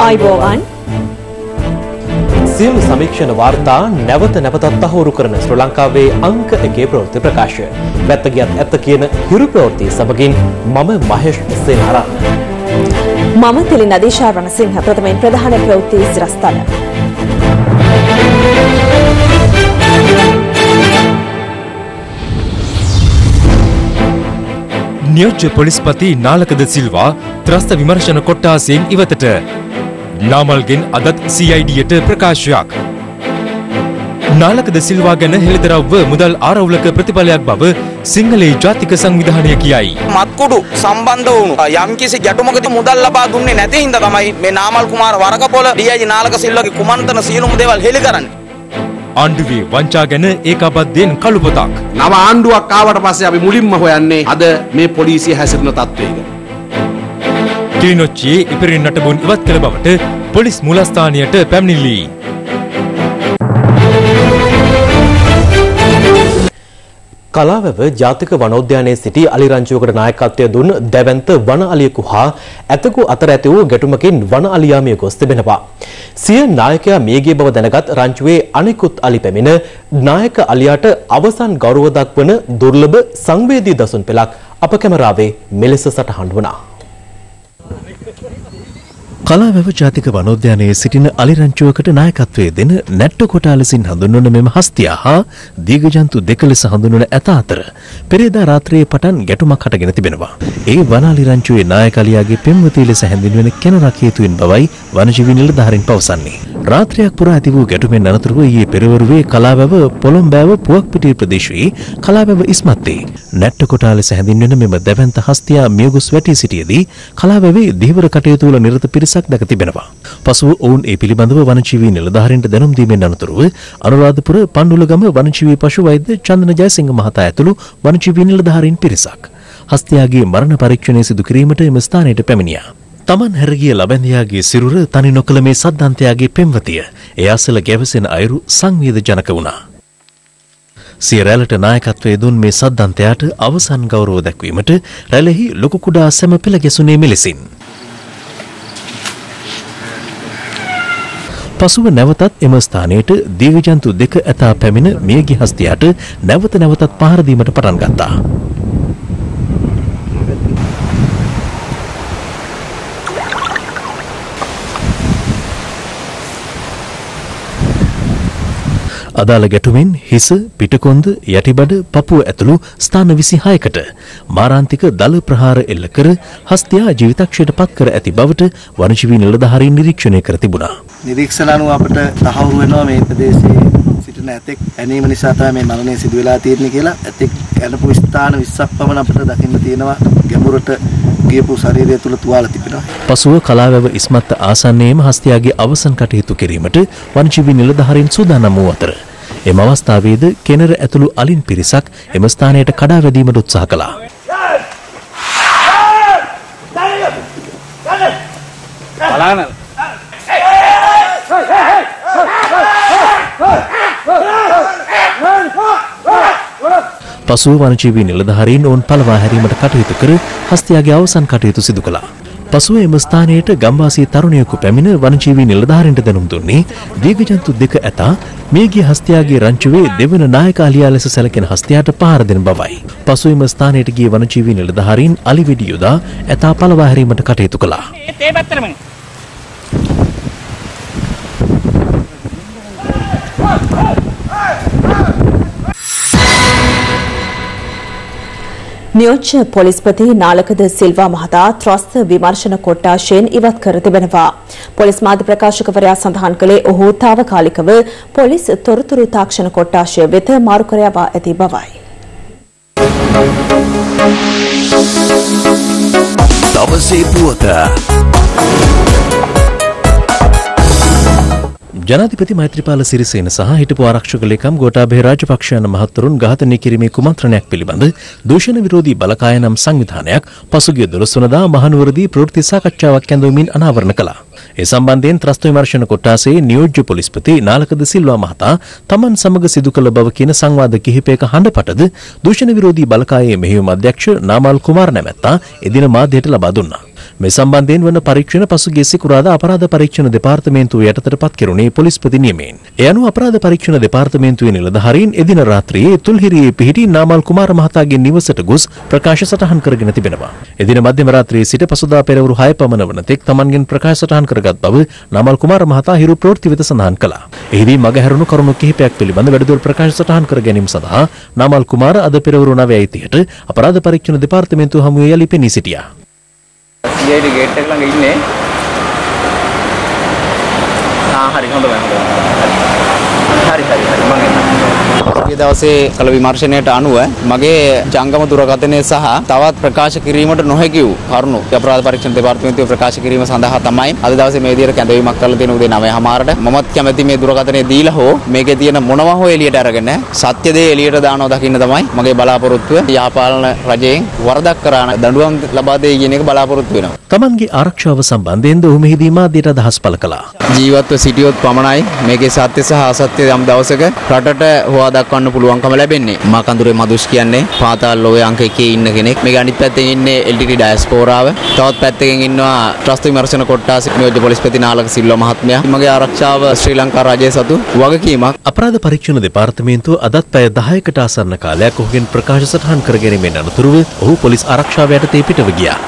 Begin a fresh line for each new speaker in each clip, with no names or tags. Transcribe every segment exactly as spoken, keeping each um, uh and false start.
ආයුබෝවන්
සියලු සමීක්ෂණ වාර්තා නැවත නැවතත් තහවුරු කරන ශ්‍රී ලංකාවේ අංක එකේ ප්‍රවෘත්ති ප්‍රකාශය. වැත්ත ගියත් ඇත්ත කියන හිරු ප්‍රවෘත්ති සමගින් මම මහේෂ් සේනාරත්න.
මම තිලි නදීෂා රණසිංහ. ප්‍රථමයෙන් ප්‍රධාන ප්‍රවෘත්ති සිරස්තල.
නියෝජ්‍ය පොලිස්පති නාලකද සිල්වා ත්‍රස්ත විමර්ශන කොට්ටාසයෙන් ඉවතට. නාමල්ගෙන් අදත් සී අයි ඩීයට ප්‍රකාශයක්. නාලකද සිල්වා ගැන හෙළිදරව්ව මුදල් ආරවුලක ප්‍රතිඵලයක් බව සිංහලේ ජාතික සංවිධානය කියයි.
මත්කුඩු සම්බන්ධ වුණු යම්කිසි ගැටුමකදී මුදල් ලබා දුන්නේ නැති හින්දා තමයි මේ Namal Kumara Warakapola D I G Nalaka සිල්වාගේ කුමන්ත්‍රණ සියලුම දේවල් හෙළි කරන්නේ.
ආණ්ඩුවේ වංචා ගැන ඒකාබද්ධයෙන් කළු පොතක්.
නව ආණ්ඩුවක් ආවට පස්සේ අපි මුලින්ම හොයන්නේ අද මේ පොලිසිය හැසිරෙන තත්ත්වයක.
කිලිනොච්චියේ ඉපරින් නටබුන් ඉවත් කළ බවට පොලිස් මූලස්ථානයට පැමිණිලි.
කලාවැව ජාතික වනෝද්‍යානයේ සිටි අලිරංචුවකට නායකත්වය දුන් දැවැන්ත වන අලියෙකු හා ඇතකු අතර ඇති වූ ගැටුමකින් වන අලියා මිය ගොස් තිබෙනවා. සිය නායකයා මියගිය බව දැනගත් රංචුවේ අනෙකුත් අලි පැමිණ නායක අලියාට අවසන් ගෞරව දක්වන දුර්ලභ සංවේදී දසුන් පෙළක් අප කැමරාවේ මෙලෙස සටහන් වුණා.
කලාවැව ජාතික වනෝද්‍යානයේ සිටින අලිරංචුවකට නායකත්වයේ දෙන නැට්ට කොටා ලෙසින් හඳුන්වන මෙම හස්තියා හා දීඝජන්තු දෙක ලෙස හඳුන්වන ඇත අතර පෙරේදා රාත්‍රියේ පටන් ගැටුමක් හටගෙන තිබෙනවා. ඒ වන අලිරංචුවේ නායක අලියාගේ පෙම්වතිය ලෙස හැඳින්වෙන කෙනරක් හේතුවෙන් බවයි වනජීවී නිලධාරීන් පවසන්නේ. රාත්‍රියක් පුරා ඇති වූ ගැටුමෙන් අනතුරුව ඊයේ පෙරවරුවේ කලාවැව පොළොම්බෑව පුවක්පිටිය ප්‍රදේශයේ කලාවැව ඉස්මත්තේ නැට්ට කොටා ලෙස හැඳින්වෙන මෙම දැවැන්ත හස්තියා මියගොස් වැටී සිටියේදී කලාවැවේ දීවර කටයුතු වල නිරත පිරිසක් දැක තිබෙනවා. පසුව ඔවුන් ඒ පිළිබඳව වනජීවී නිලධාරීන්ට දැනුම් දීමෙන් අනතුරුව අනුරාධපුර පණ්ඩුලගම වනජීවී පශු වෛද්‍ය චන්දන ජයසිංහ මහතා ඇතුළු වනජීවී නිලධාරීන් පිරිසක් හස්තියාගේ මරණ පරීක්ෂණය සිදු කිරීමට එම ස්ථානයට පැමිණියා. තමන් හැරගිය ලබැඳියාගේ සිරුර තනි නොකළ මේ සද්දන්තයාගේ පෙම්වතිය එය අසල ගැවසෙන අයුරු සංවේදජනක වුණා. සිය රැළට නායකත්වයේ දුන් මේ සද්දන්තයාට අවසන් ගෞරව දැක්වීමට රැළෙහි ලොකු කුඩා සැම පෙළ ගැසුනේ මෙලෙසින්. පසුව නැවතත් එම ස්ථානයට දීඝජන්තු දෙක ඇතා පැමිණ මියගිය හස්තියාට නැවත නැවතත් පහර දීමට පටන් ගත්තා. අදාළ ගැටුමින් හිස, පිටකොන්ද, යටිබඩ, පපුව ඇතුළු ස්ථාන විසිහයකට මාරාන්තික දල ප්‍රහාර එල්ල කර හස්තියා ජීවිතක්ෂයට පත් කර ඇති බවට වනජීවී නිලධාරීන් නිරීක්ෂණය කර තිබුණා.
නිරීක්ෂණ අනුව අපට තහවුරු වෙනවා මේ ප්‍රදේශයේ සිටින ඇතෙක් ඇනීම නිසා තමයි මේ මරණය සිදු වෙලා තියෙන්නේ කියලා. ඇතෙක් ඇනපු ස්ථාන විස්සක් පමණ අපට දකින්න තියෙනවා. ගැඹුරට ගියපු ශරීරය තුල තුවාල තිබෙනවා.
පසුව කලාවැව ඉස්මත්ත ආසන්නයේම හස්තියාගේ අවසන් කටයුතු කිරීමට වනජීවී නිලධාරීන් සූදානම් වූ අතර එම අවස්ථාවේද කෙනර ඇතුළු අලින් පිරිසක් එම ස්ථානයට කඩා වැදීමට උත්සාහ කළා. පසුව වනජීවී නිලධාරීන් ඔවුන් පළවා හැරීමට කටයුතු කර හස්තියාගේ අවසන් කටයුතු සිදු කළා. පසුව එම ස්ථානයට ගම්වාසී තරුණයෙකු පැමිණ වනජීවී නිලධාරීන්ට දැනුම් දුන්නේ දීඝජන්තු දෙක ඇතා මියගිය හස්තියාගේ රංචුවේ දෙවන නායක අලියා ලෙස සැලකෙන හස්තියාට පහර දෙන බවයි. පසුව එම ස්ථානයට ගිය වනජීවී නිලධාරීන් අලි වෙඩි යොදා ඇතා පළවා හැරීමට කටයුතු කළා.
නියෝජ්‍ය පොලිස්පති නාලකද සිල්වා මහතා ත්‍රස්ත විමර්ශන කොට්ටාශයෙන් ඉවත් කර තිබෙනවා. පොලිස් මාධ්‍ය ප්‍රකාශකවරයා සඳහන් කළේ ඔහු තාවකාලිකව පොලිස් තොරතුරු තාක්ෂණ කොට්ටාශය වෙත මාරු කර යවා ඇති බවයි.
දවසේ පුවත ජනාධිපති මෛත්‍රීපාල සිරිසේන සහ හිටපු ආරක්ෂක ලේකම් ගෝඨාභය රාජපක්ෂ යන මහතුරුන් ඝාතනය කිරීමේ කුමන්ත්‍රණයක් පිළිබඳ දූෂණ විරෝධී බලකාය නම් සංවිධානයක් පසුගිය දොළොස් වනදා මහනුවරදී ප්‍රවෘත්ති සාකච්ඡාවක් ඇඳවමින් අනාවරණ කළා. ඒ සම්බන්ධයෙන් ත්‍රස්ත විමර්ශන කොට්ටාසයේ නියෝජ්‍ය පොලිස්පති නාලකද සිල්වා මහතා තමන් සමග සිදු කළ බව කියන සංවාද කිහිපයක හඬපටද දූෂණ විරෝධී බලකායේ මෙහෙයුම් අධ්‍යක්ෂ නාමල් කුමාර නැමැත්තා එදින මාධ්‍යයට ලබා දුන්නා. මේ සම්බන්ධයෙන් වන පරීක්ෂණ පසුගිය සිකුරාදා අපරාධ පරීක්ෂණ දෙපාර්තමේන්තුව යටතට පත් කෙරුණේ පොලිස්පති නියමයෙන්. ඒ අනුව අපරාධ පරීක්ෂණ දෙපාර්තමේන්තුවේ නිලධාරීන් එදින රාත්‍රියේ තුල්හිරියේ පිහිටි නාමල් කුමාර මහතාගේ නිවසට ගොස් ප්‍රකාශ සටහන් කරගෙන තිබෙනවා. එදින මධ්‍යම රාත්‍රියේ සිට පසුදා පෙරවරු හය පමණ වන තෙක් තමන්ගෙන් ප්‍රකාශ සටහන් කරගත් බව නාමල් කුමාර මහතා හිරු ප්‍රවෘත්ති වෙත සඳහන් කළා. එහිදී මගහැරුණු කරුණු කිහිපයක් පිළිබඳ වැඩිදුර ප්‍රකාශ සටහන් කර ගැනීම සඳහා නාමල් කුමාර අද පෙරවරු නවයයි තිහට අපරාධ පරීක්ෂණ දෙපාර්තමේන්තුව හමුවේ යලි පෙනී සිටියා.
C I D ගේට් එක ළඟ ඉන්නේ. ආ හරි හොඳයි හොඳයි. හරි හරි හරි මම ඊයේ දවසේ කළ විමර්ශනයට අනුව මගේ ජංගම දුරකථනය සහ තවත් ප්‍රකාශ කිරීමට නොහැකි වූ කරුණු අපරාධ පරීක්ෂණ දෙපාර්තමේන්තුව ප්‍රකාශ කිරීම සඳහා තමයි අද දවසේ මේ විදිහට කැඳවීමක් කරලා තියෙන උදේ නවය හමාරට මමත් කැමැති මේ දුරකථනය දීලා හෝ මේකේ තියෙන මොනවා හෝ එළියට අරගෙන සත්‍ය දේ එළියට දානවා දකින්න තමයි මගේ බලාපොරොත්තුව. යහපාලන රජයෙන් වරදක් කරා දඬුවම් ලබා දෙයි කියන එක බලාපොරොත්තු වෙනවා.
තමන්ගේ ආරක්ෂාව සම්බන්ධයෙන්ද ඔහු මෙහිදී මාධ්‍යට අදහස් පළ කළා.
ජීවත්ව සිටියොත් පමණයි මේකේ සත්‍ය සහ අසත්‍ය යම් දවසක රටට හොවා දක්වන්න පුළුවන්කම ලැබෙන්නේ. මා කඳුරේ මදුෂ් කියන්නේ පාතාල ලෝයේ අංක එකේ ඉන්න කෙනෙක්. මේක අනිත් පැත්තෙන් ඉන්නේ L T T ඩයස්පෝරාව. තවත් පැත්තකින් ඉන්නවා ත්‍රස්ත විමර්ශන කොට්ටාසේ නියෝජ්‍ය පොලිස්පති නාලක සිල්වා මහත්මයා. මගේ ආරක්ෂාව ශ්‍රී ලංකා රජය සතු වගකීමක්.
අපරාධ පරීක්ෂණ දෙපාර්තමේන්තුව අදත් පැය දහයකට ආසන්න කාලයක් ඔහුගෙන් ප්‍රකාශ සටහන් කර ගැනීමෙන් අනතුරුව ඔහු පොලිස් ආරක්ෂාව යටතේ පිටව ගියා.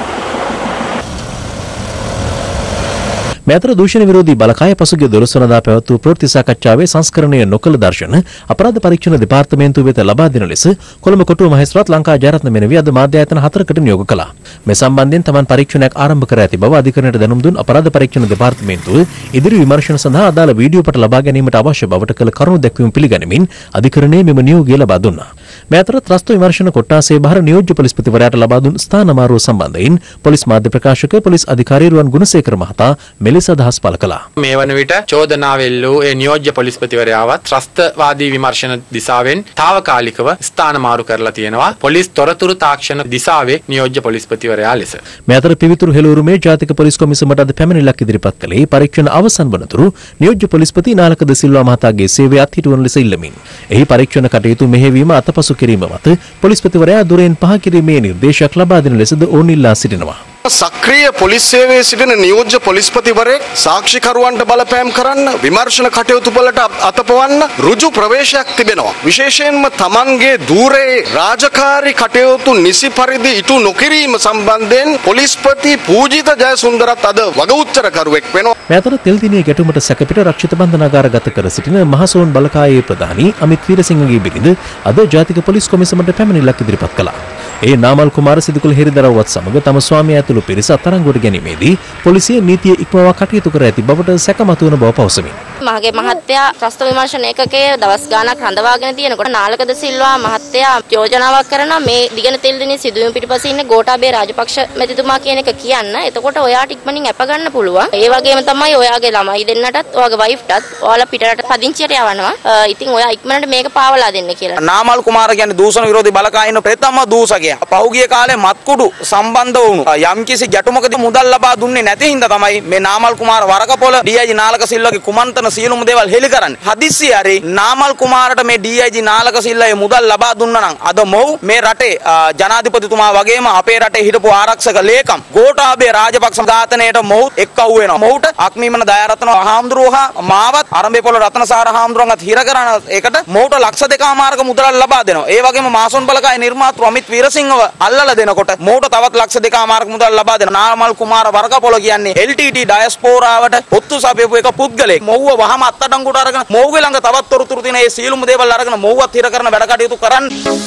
මේ අතර දූෂණ විරෝධී බලකාය පසුගිය දොළොස් වනදා පැවැත් වූ ප්‍රවෘත්ති සාකච්ඡාවේ සංස්කරණය නොකළ දර්ශන අපරාධ පරීක්ෂණ දෙපාර්තමේන්තුව වෙත ලබා දෙන ලෙස කොළඹ කොටුව මහේස්ත්‍රාත් ලංකා ජයරත්න මෙනවි අද මාධ්‍ය ආයතන හතරකට නියෝග කළා. මේ සම්බන්ධයෙන් තමන් පරීක්ෂණයක් ආරම්භ කර ඇති බව අධිකරණයට දැනුම් දුන් අපරාධ පරීක්ෂණ දෙපාර්තමේන්තුව ඉදිරි විමර්ශන සඳහා අදාළ වීඩියෝ පට ලබා ගැනීමට අවශ්‍ය බවට කළ කරුණු දැක්වීම පිළිගනිමින් අධිකරණයේ මෙම නියෝගය ලබා දුන්නා. මේ අතර ත්‍රස්ත විමර්ශන කොට්ටාසේ බහර නියෝජ්‍ය පොලිස්පතිවරයාට ලබා දුන් ස්ථානමාරුව සම්බන්ධයෙන් පොලිස් මාධ්‍ය ප්‍රකාශක පොලිස් අධිකාරී රුවන් ගුණසේකර මහතා මෙලෙස අදහස් පළ කළා.
මේ වන විට චෝදනාවෙල් වූ ඒ නියෝජ්‍ය පොලිස්පතිවරයාවත් ත්‍රස්තවාදී විමර්ශන දිසාවෙන් తాවකාලිකව ස්ථානමාරු කරලා තියෙනවා පොලිස් තොරතුරු තාක්ෂණ දිසාවේ නියෝජ්‍ය පොලිස්පතිවරයා ලෙස.
මේ අතර පිවිතුරු හෙළවුරුමේ ජාතික පොලිස් කොමිසමට අද පැමිණිල්ලක් ඉදිරිපත් කළේ පරීක්ෂණ අවසන් වනතුරු නියෝජ්‍ය පොලිස්පති නාලක ද සිල්වා මහතාගේ සේවය අත්හිටුවන ලෙස ඉල්ලමින් එහි පරීක්ෂණ කටයුතු මෙහෙයවීම අතපසු කිරීම මත පොලිස්පතිවරයා දුරෙන් පහ කිරීමේ නිර්දේශයක් ලබා දෙන ලෙසද ඔවුන් ඉල්ලා සිටිනවා.
සක්‍රීය පොලිස් සේවයේ සිටින නියෝජ්‍ය පොලිස්පතිවරයෙක් සාක්ෂිකරුවන්ට බලපෑම් කරන්න විමර්ශන කටයුතු වලට අතපවන්න ඍජු ප්‍රවේශයක් තිබෙනවා. විශේෂයෙන්ම තමන්ගේ ධූරයේ රාජකාරී කටයුතු නිසි පරිදි ඉටු නොකිරීම සම්බන්ධයෙන් පොලිස්පති පූජිත ජයසුන්දරත් අද වගඋච්චරකරුවෙක් වෙනවා.
මේ අතර තෙල්දිණිය ගැටුමට සැකපිට රක්ෂිත බන්ධනාගාරගත කර සිටින මහසෝන් බලකායේ ප්‍රධානී අමිත් වීරසිංහගේ බිරිඳ අද ජාතික පොලිස් කොමිසමට පැමිණිල්ලක් ඉදිරිපත් කළා. ඒ නාමල් කුමාර සිදුකුල හිරිදරව්වත් සමග තම ස්වාමියා ඇතුළු පිරිස අත්අඩංගුවට ගැනීමේදී පොලිසිය නීතිය ඉක්මවා කටයුතු කර ඇති බවට සැකමතු වන බව පවසමින්
මගේ මහත්තයා ත්‍රස්ත විමර්ශන ඒකකයේ දවස් ගාණක් රඳවාගෙන තියෙනකොට නාලක ද සිල්වා මහත්තයා යෝජනාවක් කරනවා මේ දිගන තෙල්දිණිය සිදුවීම පිටපස්සේ ඉන්න ගෝඨාභය රාජපක්ෂ මැතිතුමා කියන එක කියන්න. එතකොට ඔයාට ඉක්මනින් අප ගන්න පුළුවන්. ඒ වගේම තමයි ඔයාගේ ළමයි දෙන්නටත් ඔයාගේ වයිෆ්ටත් ඔයාලා පිටරට පදිංචියට යවනවා. ඉතින් ඔයා ඉක්මනට මේක පාවලා දෙන්න කියලා.
නාමල් කුමාර කියන්නේ දූෂණ විරෝධී බලකායින ප්‍රථම දූෂකයා. පහුගිය කාලේ මත්කුඩු සම්බන්ධ වුණු යම්කිසි ගැටුමකදී මුදල් ලබා දුන්නේ නැති හින්දා තමයි මේ Namal Kumara වරකපොළ D I G Nalaka සිල්වාගේ කුමන්ත්‍රණ සියලුම දේවල් හෙළි කරන්නේ. හදිස්සිය හරි නාමල් කුමාරට මේ D I G නාලක සිල්වාගේ මුදල් ලබා දුන්නා නම් අද මොව් මේ රටේ ජනාධිපතිතුමා වගේම අපේ රටේ හිටපු ආරක්ෂක ලේකම් ගෝඨාභය රාජපක්ෂ ඝාතනයට මොව් එක්කව් වෙනවා. මොව්ට අක්මීමන දයාරත්න හාමුදුරුවෝ මාවත් අරඹේපොළ රත්නසාර හාමුදුරුවන්වත් හිර කරන එකට මොව්ට ලක්ෂ දෙකමාරක මුදල් ලබා දෙනවා. ඒ වගේම මාසොන් බලකායේ නිර්මාතෘ අමිත් වීරසිංහව අල්ලලා දෙනකොට මොව්ට තවත් ලක්ෂ දෙකමාරක මුදල් ලබා දෙනවා. නාමල් කුමාර වරකපොළ කියන්නේ L T T ඩයස්පෝරාවට ඔත්තු සපයපු එක පුද්ගලෙක්. මොව්ව වහම අත්අඩංගුවට අරගෙන මොව්ගේ ළඟ තවත් තොරතුරු තියෙන ඒ සියලුම දේවල් අරගෙන මොව්වත් හිර කරන වැඩ කටයුතු කරන්න.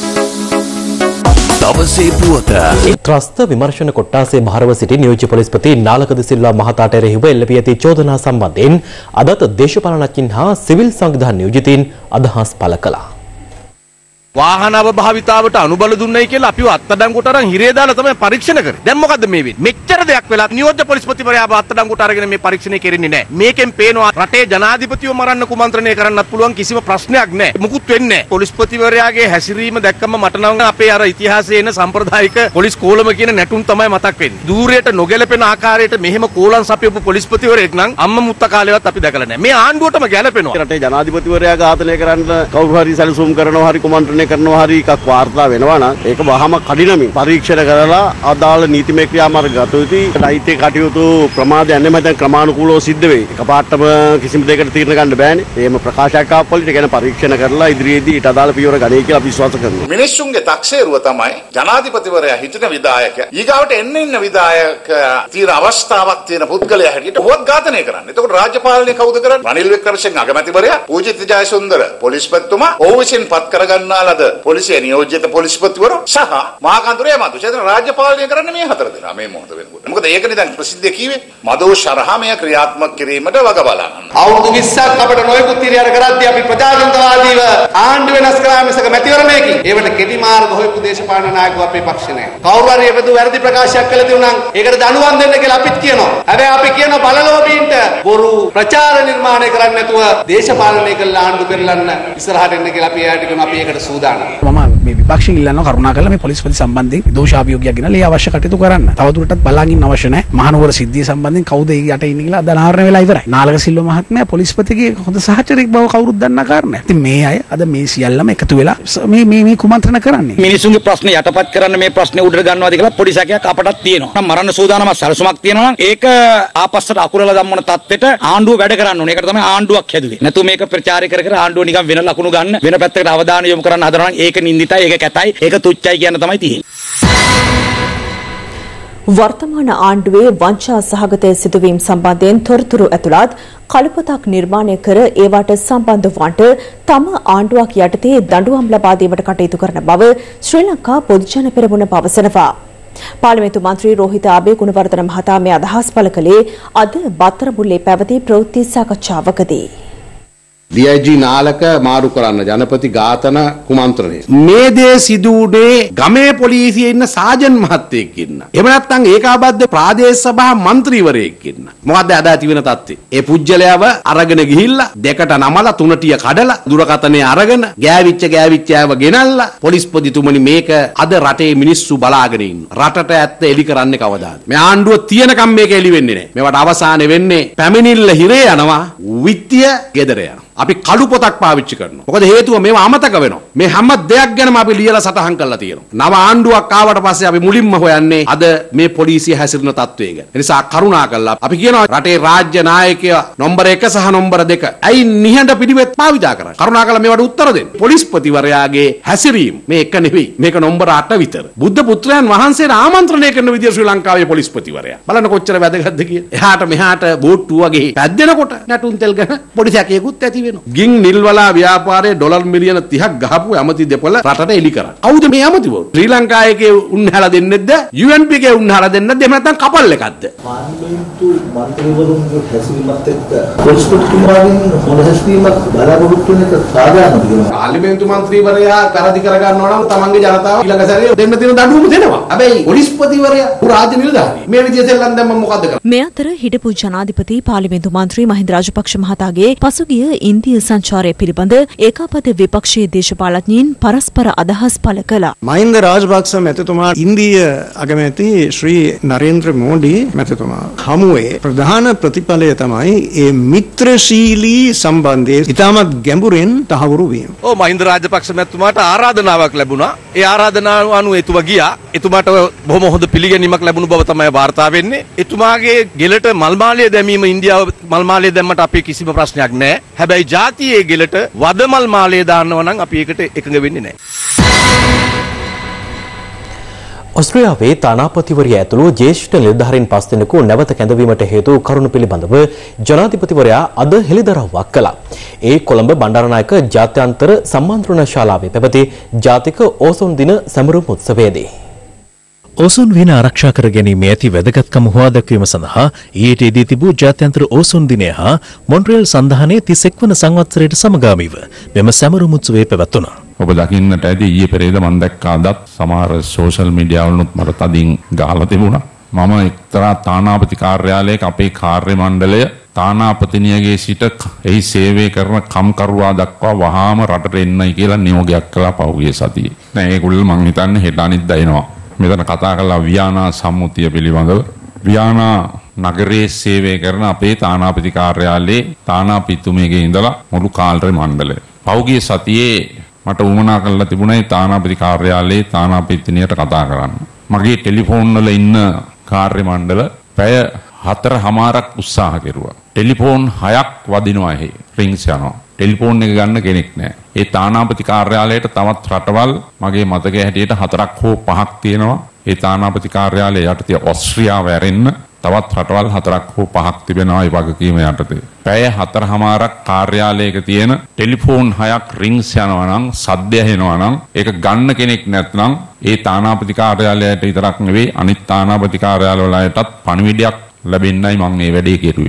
දවසේ පුවත ත්‍රස්ත විමර්ශන කොට්ටාසේ භාරව සිටි නියෝජ්‍ය පොලිස්පති නාලක ද සිල්වා මහතාට එරෙහිව එල්ල වී ඇති චෝදනා සම්බන්ධයෙන් අදත් දේශපාලනඥයින් හා සිවිල් සංවිධාන නියෝජිතයින් අදහස් පළ කළා.
වාහනව භාවිතාවට අනුබල දුන්නයි කියලා අපිව අත්අඩංගුවට අරන් හිරේ දාලා තමයි පරීක්ෂණ කරේ. දැන් මොකද්ද මේ වෙන්නේ? මෙච්චර දෙයක් වෙලා නියෝජ්‍ය පොලිස්පතිවරයාව අත්අඩංගුවට අරගෙන මේ පරීක්ෂණය කෙරෙන්නේ නැහැ. මේකෙන් පේනවා රටේ ජනාධිපතිව මරන්න කුමන්ත්‍රණය කරන්නත් පුළුවන් කිසිම ප්‍රශ්නයක් නැහැ. මුකුත් වෙන්නේ නැහැ. පොලිස්පතිවරයාගේ හැසිරීම දැක්කම මට නම් අපේ අර ඉතිහාසයේ එන සම්ප්‍රදායික පොලිස් කෝලම කියන නැටුම් තමයි මතක් වෙන්නේ. දූරයට නොගැලපෙන ආකාරයට මෙහෙම කෝලම් සපයපු පොලිස්පතිවරයෙක් නම් අම්ම මුත්ත කාලේවත් අපි දැකලා නැහැ. මේ ආණ්ඩුවටම ගැලපෙනවා.
රටේ ජනාධිපතිවරයා ඝාතනය කරන්න කවුරු හරි සැලසුම් කරනවා හරි කුමන්ත්‍රණය
පරීක්ෂණය කරනවා හරි එකක් වාර්තා වෙනවා නම් ඒක වහම කඩිනමින් පරීක්ෂණ කරලා අදාළ නීතිමය ක්‍රියාමාර්ග ගත යුතුයි. ඒයිතේ කටයුතු ප්‍රමාද යන්නේ මම දැන් ක්‍රමානුකූලව සිද්ධ වෙයි. එකපාරටම කිසිම දෙයකට තීරණ ගන්න බෑනේ. එහෙම ප්‍රකාශයක් ආපොලිට ගැන පරීක්ෂණ කරලා ඉදිරියේදී ඊට අදාළ පියවර ගනී කියලා අපි විශ්වාස කරනවා.
මිනිස්සුන්ගේ තක්සේරුව තමයි ජනාධිපතිවරයා හිටින විධායකයා ඊගාවට එන්න ඉන්න විධායක තීර අවස්ථාවක් තියෙන පුද්ගලයා හැටියට ඔහොත් ඝාතනය කරන්නේ. එතකොට රාජ්‍ය පාලනය කවුද කරන්නේ? රනිල් වික්‍රමසිංහ අගමැතිවරයා, පූජිත ජයසුන්දර පොලිස්පතිතුමා, ඔහු විසින් පත් කරගන්නා ලද පොලිසිය නියෝජිත පොලිස්පතිවරු සහ මහාකන්දුරේ මතු. ඒතර රාජ්‍ය පාලනය කරන්නේ මේ හතර දෙනා මේ මොහොත වෙනකොට. මොකද ඒකනේ දැන් ප්‍රසිද්ධිය කීවේ මදෝ ශරහමය ක්‍රියාත්මක කිරීමට වග බලා ගන්න.
අවුරුදු විස්සක් අපිට නොයෙකුත් ඉරියර කරද්දී අපි ප්‍රජාතන්ත්‍රවාදීව ආණ්ඩු වෙනස් කරා මිසක මැතිවරණයකින් ඒවට කෙටි මාර්ග හොයපු දේශපාලන නායකව අපේ පක්ෂේ නැහැ. කවුරු හරි එබඳු වැරදි ප්‍රකාශයක් කළා තියුණා නම් ඒකට දඬුවම් දෙන්න කියලා අපිත් කියනවා. හැබැයි අපි කියන බලලෝභීන්ට බොරු ප්‍රචාර නිර්මාණය කරන්නේ නැතුව දේශපාලනය කළා ආණ්ඩු පෙරලන්න ඉස්සරහට එන්න කියලා අපි එයාට කියනවා අපි ඒකට සූදානම්.
මම මේ විපක්ෂයෙන් ඉල්ලනවා කරුණාකරලා මේ පොලිස්පති සම්බන්ධයෙන් දෝෂාභියෝගයක් ගෙනල්ලා ඒ අවශ්‍ය කටයුතු කරන්න. තවදුරටත් බලන් ඉන්න අවශ්‍ය නැහැ. මහනුවර සිද්ධිය සම්බන්ධයෙන් කවුද ඒ යට ඉන්නේ කියලා අද අනාවරණය වෙලා ඉවරයි. නාලක සිල්ව මහත්මයා පොලිස්පතිගේ හොඳ සහචරයෙක් බව කවුරුත් දන්නා කාරණයක්. ඉතින් මේ අය අද මේ සියල්ලම එකතු වෙලා මේ මේ මේ කුමන්ත්‍රණ කරන්නේ.
මිනිසුන්ගේ ප්‍රශ්න යටපත් කරන්න මේ ප්‍රශ්නේ උඩට ගන්නවාද කියලා පොඩි සැකයක් අපටත් තියෙනවා. මරන්න සූදානම සරසුමක් තියෙනවා නම් ඒක ආපස්සට අකුරලා දම්වන තත්ත්වෙට ආණ්ඩුව වැඩ කරන්න ඕනේ. ඒකට තමයි ආණ්ඩුවක් හැදුවේ. නැතු මේක ප්‍රචාරය කර කර ආණ්ඩුව නිකන් වෙන ලකුණු ගන්න වෙන පැත්තකට අවධානය යොමු කරන්න හදනවා නම් ඒක නින්දිතයි, ඒක කැතයි, ඒක තුච්චයි කියන තමයි තියෙන්නේ.
වර්තමාන ආණ්ඩුවේ වංචා සහගත සිදුවීම් සම්බන්ධයෙන් තොරතුරු ඇතුළත් කළපොතක් නිර්මාණය කර ඒවට සම්බන්ධ වන්ට තම ආණ්ඩුවක් යටතේ දඬුවම් ලබා දීමට කටයුතු කරන බව ශ්‍රී ලංකා පොදුජන පෙරමුණ පවසනවා. පාර්ලිමේන්තු මන්ත්‍රී රෝහිත අබේගුණවර්ධන මහතා මේ අදහස් පළ කළේ අද බත්තරමුල්ලේ පැවති ප්‍රවෘත්ති සාකච්ඡාවකදී.
ඩී අයි ජී නාලක මාරු කරන්න ජනපති ඝාතන කුමන්ත්‍රණය.
මේ දේ සිදු වුණේ ගමේ පොලිසියේ ඉන්න සාජන් මහත්තයෙක් ඉන්න. එහෙම නැත්නම් ඒකාබද්ධ ප්‍රාදේශ සභා මන්ත්‍රීවරයෙක් ඉන්න. මොකද්ද අද ඇති වෙන තත්ත්වය? ඒ පුජ්‍යලයව අරගෙන ගිහිල්ලා දෙකට නමලා තුනටිය කඩලා දුරකථනය අරගෙන ගෑවිච්ච ගෑවිච්ච අයව ගෙනල්ලා පොලිස්පතිතුමනි මේක අද රටේ මිනිස්සු බලාගෙන ඉන්න. රටට ඇත්ත එලි කරන්නේ කවදාද? මේ ආණ්ඩුව තියනකම් මේක එලි වෙන්නේ නැහැ. මේවට අවසානයේ වෙන්නේ පැමිණිල්ල හිරේ යනවා, විත්තිය ගෙදර යනවා. අපි කළු පොතක් පාවිච්චි කරනවා. මොකද හේතුව මේව අමතක වෙනවා. මේ හැම දෙයක් ගැනම අපි ලියලා සටහන් කරලා තියෙනවා. නව ආණ්ඩුවක් ආවට පස්සේ අපි මුලින්ම හොයන්නේ අද මේ පොලිසිය හැසිරෙන තත්ත්වය ගැන. ඒ නිසා කරුණා කළා අපි කියනවා රටේ රාජ්‍ය නායකයා නම්බර එක සහ නම්බර දෙක ඇයි නිහඬ පිළිවෙත් භාවිතා කරන්නේ? කරුණා කළා මේවට උත්තර දෙන්න. පොලිස්පතිවරයාගේ හැසිරීම මේ එක නෙවෙයි. මේක නම්බර අට විතර. බුද්ධ පුත්‍රයන් වහන්සේට ආමන්ත්‍රණය කරන විදිය ශ්‍රී ලංකාවේ පොලිස්පතිවරයා. බලන්න කොච්චර වැදගත්ද කියලා. එහාට මෙහාට බෝට්ටු වගේ පැද්දෙනකොට නැටුම් තෙල් ගැන පොඩි සැකයකුත් ඇති ගින් නිල්වලා ව්‍යාපාරයේ ඩොලර් මිලියන තිහක් ගහපු ඇමති දෙපළ රටට එලි කරා. කවුද මේ ඇමතිවරු? ශ්‍රී ලංකාවේ උන්හලා දෙන්නේද? යූ එන් පී කේ උන්හලා දෙන්නේද? එහෙම නැත්නම් කපල් එකක්ද?
පාර්ලිමේන්තු මන්ත්‍රීවරුන්ගේ හැසිරීමත් එක්ක පොලිස්පතිතුමාගෙන් හොඳ හැසිරීමක් බලාපොරොත්තු වෙන එක සාධාරණද කියලා.
පාර්ලිමේන්තු මන්ත්‍රීවරයා කරදි කර ගන්නවා නම් තමන්ගේ ජනතාව ඊළඟ සැරේ දෙන්න තියෙන දඬුවම දෙනවා. හැබැයි පොලිස්පතිවරයා රාජ්‍ය නිලධාරී මේ විදිහට සෙල්ලම් දැම්මම මොකද්ද කරන්නේ?
මේ අතර හිටපු ජනාධිපති පාර්ලිමේන්තු මන්ත්‍රී මහින්ද රාජපක්ෂ මහතාගේ පසුගිය ඉන්දිය සංචාරය පිළිබඳ ඒකාබද්ධ විපක්ෂයේ දේශපාලඥයින් පරස්පර අදහස් පළ කළා.
මහින්ද රාජපක්ෂ මැතිතුමා ඉන්දිය අගමැති ශ්‍රී නරේන්ද්‍ර මෝඩි මැතිතුමා හමුවේ ප්‍රධාන ප්‍රතිඵලය තමයි ඒ මිත්‍රශීලී සම්බන්ධය ඉතාමත් ගැඹුරින් තහවුරු වීම.
ඔව් මහින්ද රාජපක්ෂ මැතිතුමාට ආරාධනාවක් ලැබුණා. ඒ ආරාධනාව අනුව එතුමා ගියා. එතුමාට බොහොම හොඳ පිළිගැනීමක් ලැබුණු බව තමයි වාර්තා වෙන්නේ. එතුමාගේ ගෙලට මල් මාලය දැමීම ඉන්දියාව මල් මාලය දැම්මට අපේ කිසිම ප්‍රශ්නයක් නැහැ. හැබැයි ජාතියේ ගෙලට වදමල් මාලය දානවා නම් අපි ඒකට එකඟ වෙන්නේ නැහැ.
ඔස්ට්‍රේලියාවේ තානාපතිවරිය ඇතුළු ජ්‍යෙෂ්ඨ නිලධාරීන් පස් දෙනෙකු නැවත කැඳවීමට හේතු කරුණු පිළිබඳව ජනාධිපතිවරයා අද හෙළිදරව්වක් කළා. ඒ කොළඹ බණ්ඩාරනායක ජාත්‍යන්තර සම්මාන්ත්‍රණ ශාලාවේ පැවති ජාතික ඕසෝන් දින සැමරුම් උත්සවයේදී
ඕසෝන් වින ආරක්ෂා කර ගැනීමේ ඇති වැදගත්කම හොවා දැක්වීම සඳහා ඊට දී තිබූ ජාත්‍යන්තර ඕසෝන් දිනය හා මොන්ට්‍රියල් සංධානයේ තිස් එක් වන සංවත්සරයට සමගාමීව මෙම සැමරුම් උත්සවය පැවැත්වුණා.
ඔබ දකින්නට ඇති ඊයේ පෙරේද මම දැක්කා අදත් සමහර සෝෂල් මීඩියා වලුත් මට තදින් ගහලා තිබුණා. මම එක්තරා තානාපති කාර්යාලයක අපේ කාර්ය මණ්ඩලය තානාපතිනියගේ සිට එහි සේවය කරන කම්කරුවා දක්වා වහාම රටට එන්නයි කියලා නියෝගයක් කළා පහුගිය සතියේ. දැන් ඒගොල්ලෝ මං හිතන්නේ හෙට අනිද්දා එනවා. මෙතන කතා කරලා වියානා සම්මුතිය පිළිබඳව වියානා නගරයේ සේවය කරන අපේ තානාපති කාර්යාලයේ තානාපතිතුමියගේ ඉඳලා මුළු කාර්ය මණ්ඩලය පෞගිය සතියේ මට උවමනා කරලා තිබුණා ඒ තානාපති කාර්යාලයේ තානාපතිනියට කතා කරන්න. මගේ ටෙලිෆෝන් වල ඉන්න කාර්ය මණ්ඩල පැය හතරමාරක් උත්සාහ කෙරුවා. ටෙලිෆෝන් හයක් වදිනවා එහි රින්ග්ස් යනවා. ටෙලිෆෝන් එක ගන්න කෙනෙක් නැහැ. ඒ තානාපති කාර්යාලයට තවත් රටවල් මගේ මතකයේ හැටියට හතරක් හෝ පහක් තියෙනවා. ඒ තානාපති කාර්යාලය යටතේ ඕස්ට්‍රියාව ඇරෙන්න තවත් රටවල් හතරක් හෝ පහක් තිබෙනවා ඒ වගකීම යටතේ. පැය හතරමාරක් කාර්යාලයක තියෙන ටෙලිෆෝන් හයක් රින්ග්ස් යනවා නම් සද්ද ඇහෙනවා නම් ඒක ගන්න කෙනෙක් නැත්නම් ඒ තානාපති කාර්යාලයට විතරක් නෙවෙයි අනිත් තානාපති කාර්යාලවලටත් පණිවිඩයක් ලැබෙන්නයි මම මේ වැඩේ කෙරුවේ.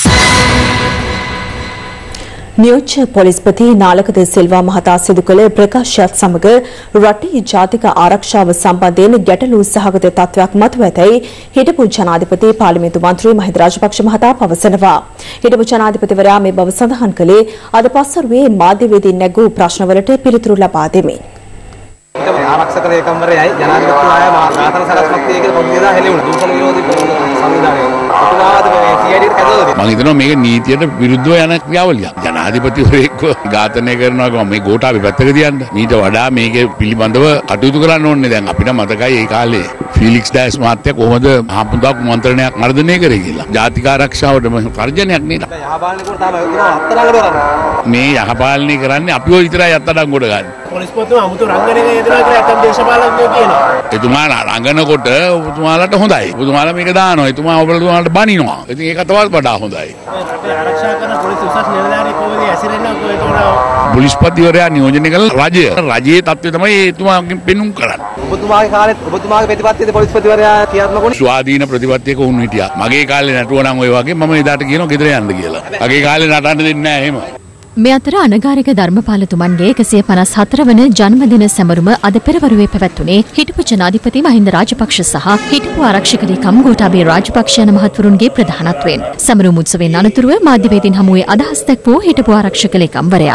නියෝජ්‍ය පොලිස්පති නාලකද සිල්වා මහතා සිදු කළ ප්‍රකාශයත් සමග රටේ ජාතික ආරක්ෂාව සම්බන්ධයෙන් ගැටලු සහගත තත්ත්වයක් මතුව ඇතැයි හිටපු ජනාධිපති පාර්ලිමේන්තු මන්ත්‍රී මහින්ද රාජපක්ෂ මහතා පවසනවා. හිටපු ජනාධිපතිවරයා මේ බව සඳහන් කළේ අද පස්වරුවේ මාධ්‍යවේදීන් නැගූ ප්‍රශ්නවලට පිළිතුරු ලබා දෙමින්.
ආරක්ෂක ලේකම්වරයයි ජනාධිපතිතුමායි ඝාතන සලස්මක් තියෙක පොඩි දෙනා හෙළි වුණා. දුෂ්කර විරෝධී සංවිධානය. ඔතුමාද මේ සීඅයිඩීට කැදවද?
මම හිතනවා මේක නීතියට විරුද්ධව යන ක්‍රියාවලියක්. ජනාධිපතිවරයෙක්ව ඝාතනය කරනවා මේ ගෝඨාභය පැත්තක තියන්න. ඊට වඩා මේක පිළිබඳව කටයුතු කරන්න ඕනේ. දැන් අපිට මතකයි ඒ කාලේ ෆීලික්ස් ඩයස් මහත්තයා කොහොමද හමුදා කුමන්ත්‍රණයක් මර්ධනය කරේ කියලා. ජාතික ආරක්ෂාවට තර්ජනයක් නේද?
යහපාලනයකට තාම අත්අඩංගුවට කරන්නේ.
මේ යහපාලනය කරන්නේ අපිව විතරයි අත්අඩංගුවට ගන්න.
පොලිස්පතිතුමා අමුතු රංගනයක යෙදෙනවා කියලා ඇතම් දේශපාලකයෝ කියනවා.
එතුමා රංගනකොට ඔබතුමාලට හොඳයි. ඔබතුමාලා මේක දානවා. එතුමා ඔබතුමාලට බනිනවා. ඉතින් ඒක තවත් වඩා හොඳයි.
ආරක්ෂා කරන පොලිස් උසස් නිලධාරියෙක් කොහොමද ඇසිරෙන්නේ කොහෙද?
පොලිස්පතිවරයා නියෝජනය කළ රජය. රජයේ තත්ත්වය තමයි එතුමාගෙන් පෙන්눔 කරන්නේ.
ඔබතුමාගේ කාලෙත් ඔබතුමාගේ ප්‍රතිපත්තියේ පොලිස්පතිවරයා ක්‍රියාත්මක වුණේ
ස්වාධීන ප්‍රතිපත්තියක වුණ හිටියා. මගේ කාලේ නටුව නම් ඔය වගේ මම එදාට කියනවා ගෙදර යන්න කියලා. මගේ කාලේ නටන්න දෙන්නේ නැහැ එහෙම.
මේ අතර අනගාരിക ධර්මපාලතුමන්ගේ එකසිය පනස් හතර වන ජන්මදින සැමරුම අද පෙරවරුවේ පැවැත්වුණේ හිටපු ජනාධිපති මහින්ද රාජපක්ෂ සහ හිටපු ආරක්ෂක ලේකම් ගෝඨාභය රාජපක්ෂ යන මහත්වරුන්ගේ ප්‍රධානත්වයෙන්. සැමරුම් උත්සවයෙන් අනතුරුව මාධ්‍යවේදීන් හමුවේ අදහස් දැක්වූ හිටපු ආරක්ෂක ලේකම්වරයා.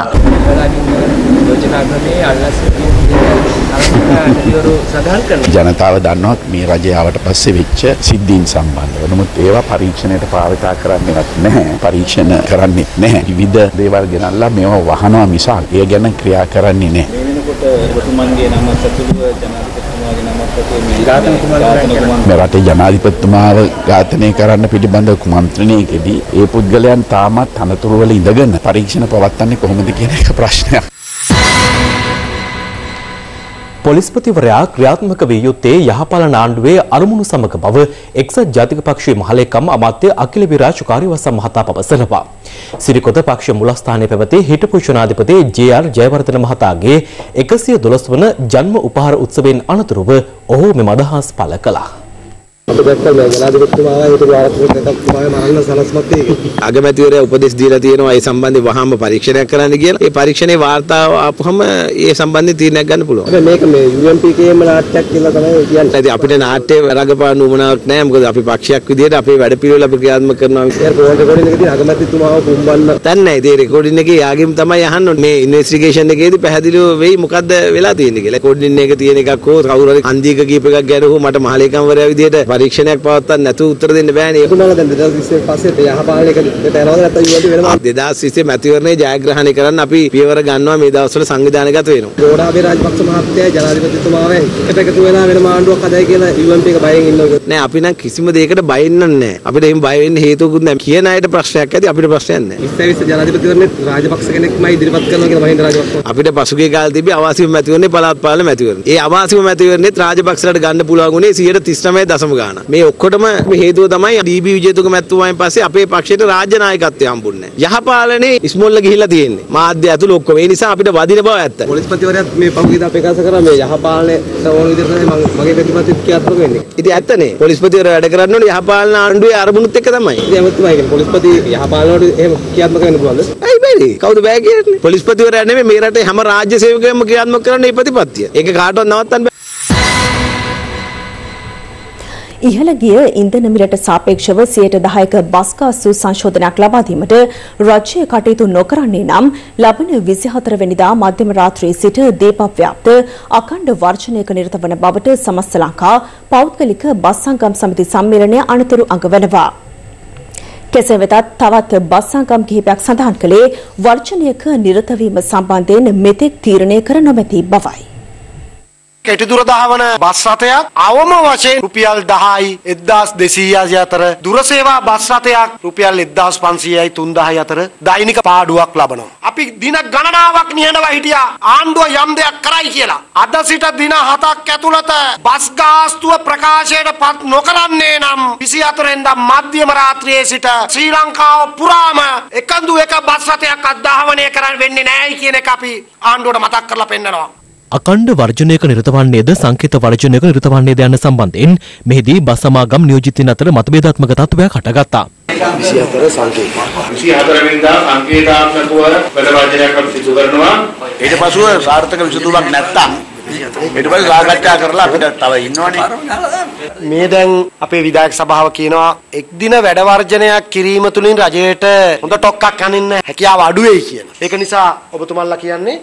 ජනතාව දන්නවා මේ රජය ආවට පස්සේ වෙච්ච සිද්ධීන් සම්බන්ධව. නමුත් ඒවා පරීක්ෂණයට පාවිච්චි කරන්නේවත් නැහැ. පරීක්ෂණ කරන්නේත් නැහැ. විවිධ දේවල් ගෙනල්ලා මේවා වහනවා මිසක් ඒ ගැන ක්‍රියා කරන්නේ නැහැ.
මේ වෙනකොට ඔබතුමන්ගේ නම සතුටුව ජනාධිපතිතුමාගේ නමත් ඇතුළේ මේ ඝාතන කුමන්ත්‍රණය
මේ රටේ ජනාධිපතිතුමාව ඝාතනය කරන්න පිළිබඳව කුමන්ත්‍රණයකදී ඒ පුද්ගලයන් තාමත් අනතුරු වල ඉඳගෙන පරීක්ෂණ පවත්වන්නේ කොහොමද කියන එක ප්‍රශ්නයක්.
පොලිස්පතිවරයා ක්‍රියාත්මක විය යුත්තේ යහපාලන ආණ්ඩුවේ අරමුණු සමග බව එක්සත් ජාතික පක්ෂයේ මහලේකම් අමාත්‍ය අකිල විරාජ් කාර්යවසම් මහතා පවසනවා. සිරිකොත පක්ෂ මුලස්ථානයේ පැවති හිටපු ජනාධිපති ජේ.ආර්. ජයවර්ධන මහතාගේ එකසිය දොළොස් වන ජන්ම උපහාර උත්සවයෙන් අනතුරුව ඔහු මෙම අදහස් පළ කළා.
අප දැක්කා මේ ජනාධිපතිතුමාගේ හිටපු ආරක්ෂක ලේකම්තුමාගේ මරණ සලස්මත් තියෙක.
අගමැතිවරයා උපදෙස් දීලා තියෙනවා ඒ සම්බන්ධයෙන් වහාම පරීක්ෂණයක් කරන්න කියලා. ඒ පරීක්ෂණේ වාර්තාව ආපුවම ඒ සම්බන්ධයෙන් තීරණයක් ගන්න පුළුවන්.
හැබැයි මේක මේ යූ එම් පී කේම නාට්‍යයක් කියලා තමයි කියන්නේ.
ඉතින් අපිට නාට්‍ය රඟපාන්න උවමනාවක් නැහැ. මොකද අපි පක්ෂයක් විදිහට අපේ වැඩපිළිවෙල අපි ක්‍රියාත්මක කරනවා.
ඒ ෆෝන් රෙකෝඩින් එකේදී අගමැතිතුමාව කුම්බන්න
දැන් නැහැ. ඒ රෙකෝඩින් එකේ යාගෙම තමයි අහන්න ඕනේ. මේ ඉන්වෙස්ටිගේෂන් එකේදී පැහැදිලිව වෙයි මොකද්ද වෙලා තියෙන්නේ කියලා. රෙකෝඩින් එක තියෙන එකක් හෝ කවුරු හරි අන්දියක කීප එකක් ගැන හෝ මට මහලේකම්වරයා විදිහට පරීක්ෂණයක් පවත්වා නැතුව උත්තර දෙන්න බෑනේ.
ඒකුණාල දැන් දෙදාස් විස්සේ පස්සේ යහපාලනයකට යනවද නැත්නම් ඊට වෙනවා.
දෙදාස් විස්සේ මැතිවරණේ ජයග්‍රහණය කරන්න අපි පියවර ගන්නවා මේ දවස්වල සංවිධානගත වෙනවා.
ගෝඨාභය රාජපක්ෂ මහත්තයා ජනාධිපතිතුමාව එකට එකතු වෙලා වෙන මාණ්ඩුවක් හදයි කියලා යූ එම් පී එක බයෙන් ඉන්නවා.
නෑ අපි නම් කිසිම දෙයකට බයින් නැහැ. අපිට එහෙම බය වෙන්න හේතුවකුත් නැහැ. කියන අයට ප්‍රශ්නයක් ඇති අපිට ප්‍රශ්නයක් නැහැ.
විස්සේ විස්සේ ජනාධිපතිවරණේ රාජපක්ෂ කෙනෙක්මයි ඉදිරිපත් කරනවා කියලා මහින්ද රාජපක්ෂ.
අපිට පසුගිය කාලේ තිබි අවාසිම මැතිවරණේ පළාත් පාලන මැතිවරණ. ඒ අවාසිම මැතිවරණෙත් රාජපක්ෂලට ගන්න පුළුවන් උනේ සියයට තිස් නවය දශම ගාණක්. මේ ඔක්කොටම හේතුව තමයි ඩී.බී. විජේතුංග මැතිතුමායින් පස්සේ අපේ පක්ෂයට රාජ්‍ය නායකත්වය හම්බුන්නේ නැහැ. යහපාලනේ ඉස්මොල්ල ගිහිල්ලා තියෙන්නේ. මාධ්‍ය ඇතුළු ඔක්කොම. ඒ නිසා අපිට වදින බව ඇත්ත.
පොලිස්පතිවරයාත් මේ පහුගියදා ප්‍රකාශ කරා මේ යහපාලනේ ඕන විදිහට තමයි මගේ ප්‍රතිපත්තිය ක්‍රියාත්මක වෙන්නේ.
ඉතින් ඇත්තනේ. පොලිස්පතිවරයා වැඩ කරන්න ඕනේ යහපාලන ආණ්ඩුවේ අරමුණුත් එක්ක තමයි.
ඉතින් එමුතුමයි කියන්නේ පොලිස්පති යහපාලනට එහෙම ක්‍රියාත්මක වෙන්න පුළුවන්ද?
ඇයි බැරි? කවුද බෑ කියන්නේ? පොලිස්පතිවරයා නෙමෙයි මේ රටේ හැම රාජ්‍ය සේවකයෙක්ම ක්‍රියාත්මක කරන්නේ මේ ප්‍රතිපත්තිය. ඒක කාටවත් නවත්තන්න බෑ.
ඉහළ ගිය ඉන්ධන මිලට සාපේක්ෂව සියයට දහයක බස් ගාස්තු සංශෝධනයක් ලබා දීමට රජය කටයුතු නොකරන්නේ නම් ලබන විසිහතර වෙනිදා මධ්‍යම රාත්‍රියේ සිට දීපව්‍යාප්ත අඛණ්ඩ වර්ජනයක නිරත වන බවට සමස්ත ලංකා පෞද්ගලික බස් සංගම් සමිති සම්මේලනය අනතුරු අඟවනවා. කෙසේ වෙතත් තවත් බස් සංගම් කිහිපයක් සඳහන් කළේ වර්ජනයක නිරත වීම සම්බන්ධයෙන් මෙතෙක් තීරණය කර නොමැති බවයි.
කෙටි දුර දහවන බස් රථයක් අවම වශයෙන් රුපියල් දහයි එක්දාස් දෙසීයයි අතර දුර සේවා බස් රථයක් රුපියල් එක්දාස් පන්සීයයි තුන්දාහයි අතර දෛනික පාඩුවක් ලබනවා. අපි දින ගණනාවක් නිහඬව හිටියා ආණ්ඩුව යම් දෙයක් කරයි කියලා. අද සිට දින හතක් ඇතුළත බස් ගාස්තුව ප්‍රකාශයට පත් නොකරන්නේ නම් විසිහතර වෙනිදා මධ්‍යම රාත්‍රියේ සිට ශ්‍රී ලංකාව පුරාම එකඳු එක බස් රථයක් අධාවනය කරන්න වෙන්නේ නැහැ කියන එක අපි ආණ්ඩුවට මතක් කරලා පෙන්නනවා.
අකණ්ඩ වර්ජනයක නිරත වන්නේද සංකේත වර්ජනයක නිරත වන්නේද යන සම්බන්ධයෙන් මෙහිදී බස් සමාගම් නියෝජිතයින් අතර මතභේදාත්මක තත්ත්වයක් හටගත්තා.
විසිහතර සංකේත.
විසිහතර වෙනිදා සංකේතාත්මකව වැඩ වර්ජනයක් අපි සිදු කරනවා.
ඊට පසුව සාර්ථක විසඳුමක් නැත්තම් ඊට පස්සේ සාකච්ඡා කරලා අපිට තව ඉන්නවනේ. මේ දැන් අපේ විධායක සභාව කියනවා එක් දින වැඩ වර්ජනයක් කිරීම තුලින් රජයට හොඳ ටොක්ක්ක් අනින්න හැකියාව අඩු වෙයි කියලා. ඒක නිසා ඔබතුමන්ලා කියන්නේ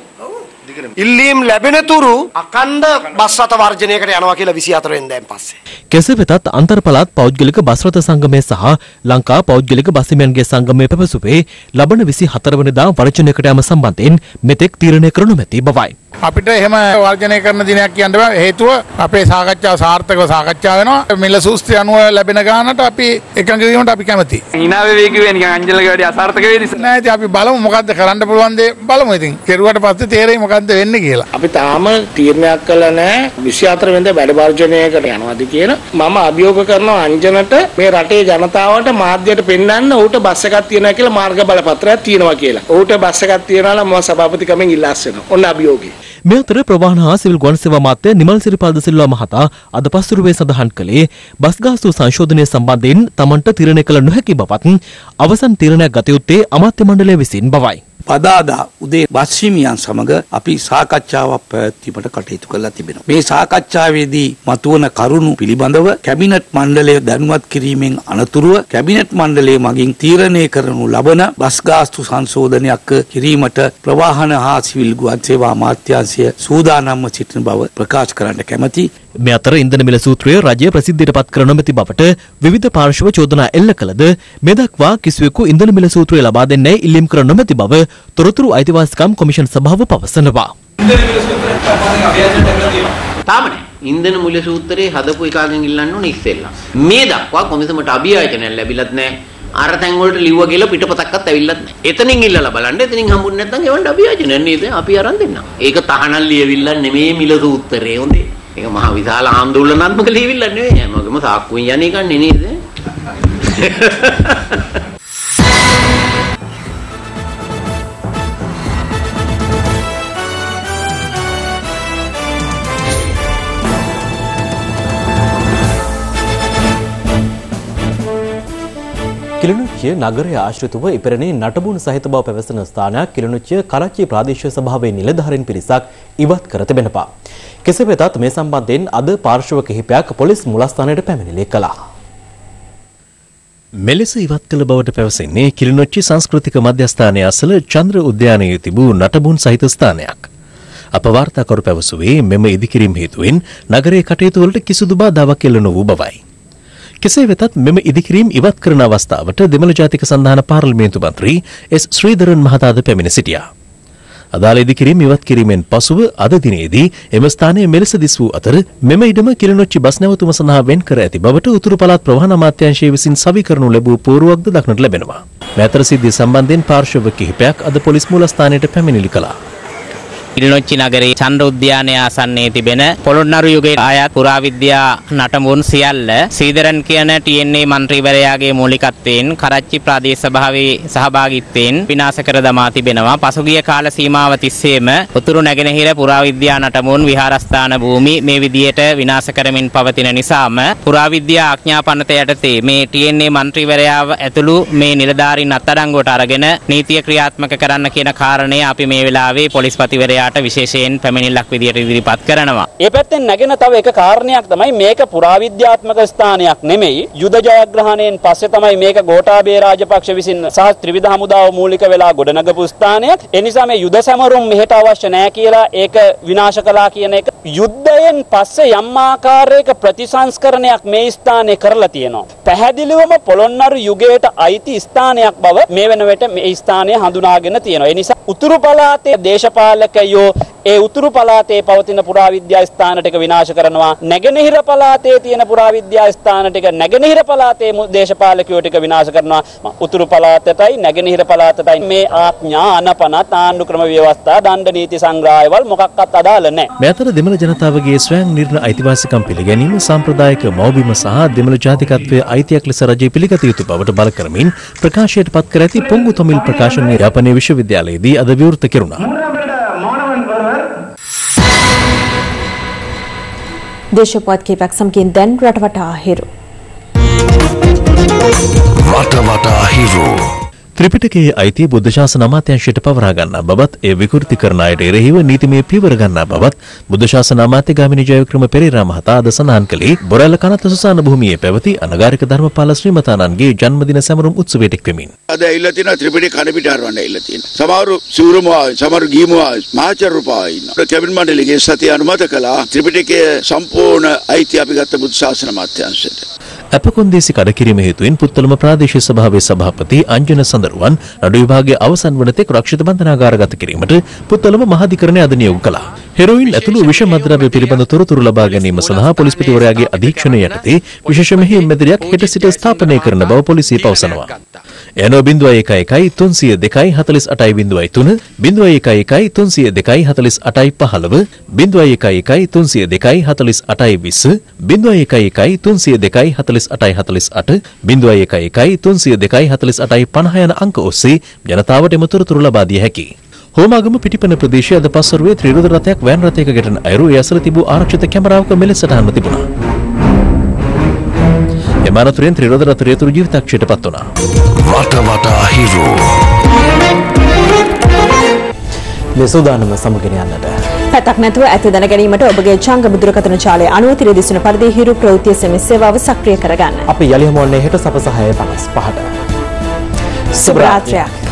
ඉල්ලීම් ලැබෙන තුරු අකණ්ඩ බස් රථ වර්ජනයකට යනවා කියලා විසිහතර වෙනිදාන් පස්සේ.
කෙසේ වෙතත් අන්තර් පළාත් පෞද්ගලික බස් රථ සංගමය සහ ලංකා පෞද්ගලික බස් හිමියන්ගේ සංගමය පැවසුවේ ලබන විසිහතර වෙනිදා වර්ජනයකට යාම සම්බන්ධයෙන් මෙතෙක් තීරණය කර නොමැති බවයි.
අපිට එහෙම වර්ජනය කරන දිනයක් කියන්න බෑ. හේතුව අපේ සාකච්ඡාව සාර්ථකව සාකච්ඡා වෙනවා. මිල සූත්‍රය අනුව ලැබෙන ගානට අපි එකඟ වීමට අපි කැමතියි.
hina වෙවි කිව්වේ නිකන් අංජලගේ වැඩි අසාර්ථක වෙයි නිසා.
නෑ ඉතින් අපි බලමු මොකද්ද කරන්න පුළුවන් දේ බලමු ඉතින්. කෙරුවට පස්සේ තේරෙයි මොකද්ද වෙන්නේ කියලා.
අපි තාම තීරණයක් කළා නෑ විසිහතර වෙනිදා වැඩ වර්ජනයකට යනවාද කියලා. මම අභියෝග කරනවා අංජනට මේ රටේ ජනතාවට මාධ්‍යයට පෙන්වන්න ඌට බස් එකක් තියනවා කියලා මාර්ග බලපත්‍රයක් තියනවා කියලා. ඌට බස් එකක් තියනවා නම් මම සභාපතිකමෙන් ඉල්ලා අස්සෙනවා. ඔන්න අභියෝගය.
මේ අතර ප්‍රවාහන හා සිවිල් ගුවන් සේවා මාත්‍ය නිමල් සිරිපාද සිල්වා මහතා අද පස්වරුවේ සඳහන් කළේ බස් ගාස්තු සංශෝධනය සම්බන්ධයෙන් තමන්ට තීරණය කළ නොහැකි බවත් අවසන් තීරණයක් ගත යුත්තේ අමාත්‍ය මණ්ඩලය විසින් බවයි.
පදාදා උදේ බස් හිමියන් සමග අපි සාකච්ඡාවක් පැවැත්වීමට කටයුතු කරලා තිබෙනවා. මේ සාකච්ඡාවේදී මතුවන කරුණු පිළිබඳව කැබිනට් මණ්ඩලය දැනුවත් කිරීමෙන් අනතුරුව කැබිනට් මණ්ඩලය මගින් තීරණය කරනු ලබන බස් ගාස්තු සංශෝධනයක් කිරීමට ප්‍රවාහන හා සිවිල් ගුවන් සේවා අමාත්‍යාංශය සූදානම්ව සිටින බව ප්‍රකාශ කරන්න කැමැති.
මේ අතර ඉන්ධන මිල සූත්‍රය රජය ප්‍රසිද්ධියට පත් කර නොමැති බවට විවිධ පාර්ශ්ව චෝදනා එල්ල කළද මේ දක්වා කිසිවෙකු ඉන්ධන මිල සූත්‍රය ලබා දෙන්නේ ඉල්ලීම් කර නොමැති බව තොරතුරු අයිතිවාසිකම් කොමිෂන් සභාව පවසනවා.
තාමනේ ඉන්ධන මුල්‍ය සූත්‍රයේ හදපු එකකින් ඉල්ලන්න ඕනේ ඉස්සෙල්ලා. මේ දක්වා කොමිසමට අභියාචනයක් ලැබිලත් නැහැ. අර තැන් වලට ලිව්වා කියලා පිටපතක්වත් ඇවිල්ලත් නැහැ. එතනින් ඉල්ලලා බලන්න. එතනින් හම්බුනේ නැත්නම් ඒවන්ට අභියාචනයක් නේද? අපි අරන් දෙන්නම්. ඒක තහනම් ලියවිල්ල නෙමෙයි මිල සූත්‍රයේ හොඳේ. ඒක මහ විශාල ආందోලනාත්මක ලියවිල්ල නෙවෙයි. හැමෝගෙම සාක්කුවෙන් යන්නේ කන්නේ නේද?
කිලිනුච්චිය නගරය ආශ්‍රිතව ඉපැරණි නටබුන් සහිත බව පැවසෙන ස්ථානයක් කිලිනුච්චිය කරච්චි ප්‍රාදේශීය සභාවේ නිලධාරීන් පිරිසක් ඉවත් කර තිබෙනවා. කෙසේ වෙතත් මේ සම්බන්ධයෙන් අද පාර්ශ්ව කිහිපයක් පොලිස් මුලස්ථානයට පැමිණිලි කළා.
මෙලෙස ඉවත් කළ බවට පැවසෙන්නේ කිලිනොච්චි සංස්කෘතික මධ්‍යස්ථානයේ අසල චන්ද්‍ර උද්‍යානයේ තිබූ නටබුන් සහිත ස්ථානයක්. අප වාර්තාකරු පැවසුවේ මෙම ඉදිකිරීම හේතුවෙන් නගරයේ කටයුතු වලට කිසිදු බාධාවක් එල්ල නොවූ බවයි. කෙසේ වෙතත් මෙම ඉදිකිරීම ඉවත් කරන අවස්ථාවට දෙමළ ජාතික සන්ධාන පාර්ලිමේන්තු මන්ත්‍රී එස් ශ්‍රීධරන් මහතාද පැමිණ සිටියා. අදාළ ඉදිකිරීම ඉවත් කිරීමෙන් පසුව අද දිනේදී එම ස්ථානයේ මෙලෙස දිස් වූ අතර මෙම ඉඩම කිලිනොච්චි බස් නැවතුම සඳහා වෙන් කර ඇති බවට උතුරු පළාත් ප්‍රවාහන අමාත්‍යාංශය විසින් සවිකරනු ලැබූ පුවරුවක්ද දක්නට ලැබෙනවා. මේ අතර සිද්ධිය සම්බන්ධයෙන් පාර්ශ්ව කිහිපයක් අද පොලිස් මූලස්ථානයට පැමිණිලි කළා.
කිලිනොච්චි නගරයේ චන්ද්‍ර උද්‍යානය ආසන්නයේ තිබෙන පොළොන්නරු යුගයේ අයත් පුරාවිද්‍යා නටඹුන් සියල්ල සීදරන් කියන ටී එන් ඒ මන්ත්‍රීවරයාගේ මූලිකත්වයෙන් කරච්චි ප්‍රාදේශ සභාවේ සහභාගීත්වයෙන් විනාශ කර දමා තිබෙනවා. පසුගිය කාල සීමාව තිස්සේම උතුරු නැගෙනහිර පුරාවිද්‍යා නටඹුන් විහාරස්ථාන භූමි මේ විදියට විනාශ කරමින් පවතින නිසාම පුරාවිද්‍යා ආඥා පනත යටතේ මේ ටී එන් ඒ මන්ත්‍රීවරයාව ඇතුළු මේ නිලධාරීන් අත්අඩංගුවට අරගෙන නීතිය ක්‍රියාත්මක කරන්න කියන කාරණය අපි මේ වෙලාවේ පොලිස්පතිවරයා විශේෂයෙන් පැමිණිල්ලක් විදියට ඉදිරිපත් කරනවා.
ඒ පැත්තෙන් නැගෙන තව එක කාරණයක් තමයි මේක පුරාවිද්‍යාත්මක ස්ථානයක් නෙමෙයි. යුද ජයග්‍රහණයෙන් පස්සේ තමයි මේක ගෝඨාභය රාජපක්ෂ විසින් සහ ත්‍රිවිධ හමුදාව මූලික වෙලා ගොඩනගපු ස්ථානයක්. ඒ නිසා මේ යුද සැමරුම් මෙහෙට අවශ්‍ය නැහැ කියලා ඒක විනාශ කළා කියන එක යුද්ධයෙන් පස්සේ යම් ආකාරයක ප්‍රතිසංස්කරණයක් මේ ස්ථානයේ කරලා තියෙනවා. පැහැදිලිවම පොළොන්නරු යුගයට අයිති ස්ථානයක් බව මේ වෙන විට මේ ස්ථානය හඳුනාගෙන තියෙනවා. ඒ නිසා උතුරු පළාතේ දේශපාලකයෝ ඒ උතුරු පළාතේ පවතින පුරාවිද්‍යා ස්ථාන ටික විනාශ කරනවා. නැගෙනහිර පළාතේ තියෙන පුරාවිද්‍යා ස්ථාන ටික නැගෙනහිර පළාතේ දේශපාලකයෝ ටික විනාශ කරනවා. උතුරු පළාතටයි නැගෙනහිර පළාතටයි මේ ආඥා අනපනත් ආණ්ඩු ක්‍රම ව්‍යවස්ථා දණ්ඩ නීති සංග්‍රහයවල් මොකක්වත් අදාළ නැහැ.
මේ අතර දෙමළ ජනතාවගේ ස්වයං නිර්ණ අයිතිවාසිකම් පිළිගැනීම සාම්ප්‍රදායික මව්බිම සහ දෙමළ ජාතිකත්වයේ අයිතියක් ලෙස රජය පිළිගත යුතු බවට බල කරමින් ප්‍රකාශයට පත් කර ඇති පොංගු තොමිල් ප්‍රකාශනය යාපනයේ විශ්වවිද්‍යාලයේදී අද විවෘත කෙරුණා.
දේශපුවත් කීපයක් සමගින් දැන් රටවටා හිරු.
රටවටා හිරු. ත්‍රිපිටකයේ අයිති බුද්ධ ශාසන අමාත්‍යාංශයට පවරා ගන්නා බවත් ඒ විකෘති කරන අයට එරෙහිව නීතිමය පියවර ගන්නා බවත් බුද්ධ ශාසන අමාත්‍ය ගාමිණී ජයවික්‍රම පෙරේරා මහතා අද සඳහන් කළේ බොරැල්ල කනත්ත සුසාන භූමියේ පැවති අනගාരിക ධර්මපාල ශ්‍රීමතාණන්ගේ ජන්මදින සැමරුම් උත්සවයට එක්වෙමින්
අද ඇවිල්ලා තියෙනවා ත්‍රිපිටක කන පිට හරවන්න ඇවිල්ලා තියෙනවා. සමහරු සිවුරුම සමහරු ගීම මහාචාර්ය රූපයි ඉන්නවා. කැබිනට් මණ්ඩලයේ සතිය අනුමත කළා ත්‍රිපිටකයේ සම්පූර්ණ අයිතිය අපි ගත්ත බුද්ධ ශාසන අමාත්‍යාංශයට.
අපකොන්දේසි කඩකිරීම හේතුවෙන් පුත්තලම ප්‍රාදේශීය සභාවේ සභාපති අංජන සඳරුවන් නඩු විභාගයේ අවසන් වන තෙක් රක්ෂිත බන්ධනාගාරගත කිරීමට පුත්තලම මහාධිකරණය අද නියෝග කළා. හෙරොයින් ඇතුළු විෂ මද්ද්‍රව්‍ය පිළිබඳ තොරතුරු ලබා ගැනීම සඳහා පොලිස්පතිවරයාගේ අධීක්ෂණය යටතේ විශේෂ මෙහෙයුම් මැදිරියක් හෙට සිට ස්ථාපනය කරන බව පොලිසිය පවසනවා. එනෝ බිංදුව එක එකයි තුන්සිය දෙකයි හතළිස් අටයි බිංදුවයි තුන බිංදුව එක එකයි තුන්සිය දෙකයි හතළිස් අටයි පහළව බිංදුව එක එකයි තුන්සිය දෙකයි හතළිස් අටයි විස්ස බිංදුව එක එකයි තුන්සිය දෙකයි හතළිස් අටයි හතළිස් අට බිංදුව එක එකයි තුන්සිය දෙකයි හතළිස් අටයි පනහ යන අංක ඔස්සේ ජනතාවට එම තොරතුරු ලබා දිය හැකියි. හෝමාගම පිටිපන ප්‍රදේශයේ අද පස්වරුවේ ත්‍රිරෝද රථයක් වෑන් රථයක ගැටෙන අයුරු ඒ අසල තිබූ ආරක්ෂිත කැමරාවක මෙලෙසට අහන්න තිබුණා. එම අනතුරෙන් ත්‍රිරෝද රථ රියතුරු ජීවිතක්ෂයට පත් වුණා.
රටවටා හිරු. ලෙසෝදානම සමගෙන යන්නට. පැතක් නැතුව ඇති දැන ගැනීමට ඔබගේ ජංගම දුරකථන ජාලය අනුව තිර දිසුන පරිදි හිරු ප්‍රවෘත්ති එස් එම් එස් සේවාව සක්‍රිය කරගන්න. අපි යලි හමුවන්නේ හෙට සපස හය පනස් පහට. සුබ රාත්‍රියක්.